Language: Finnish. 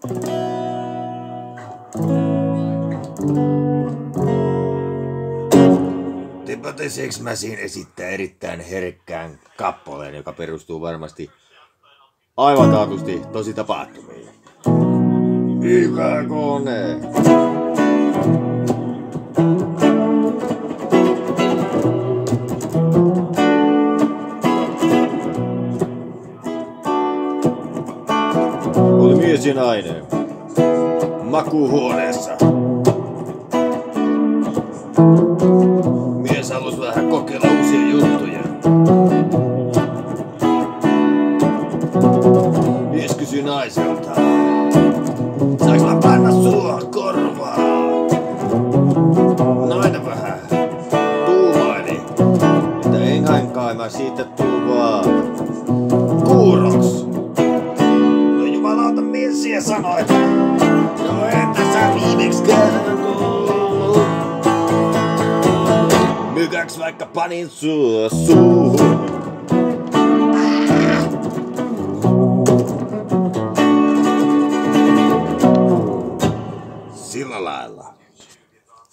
Timothy Six Machine esittää erittäin herkkään kappaleen, joka perustuu varmasti aivan taatusti tosi tapahtumiin. Hyvä kone! Oli mies ja nainen makuuhuoneessa. Mies halusi vähän kokeilla uusia juttuja. Mies kysyi naiselta, saanko mä panna sua korvaan? Nainen vähän tuumaili, että enhän kai mä siitä tuu vaan kuuroks. No jumalauta, mies siellä sanoi, että no entä sä viimekskään tullut? Mykäks vaikka panin sua suuhun? Sillä lailla.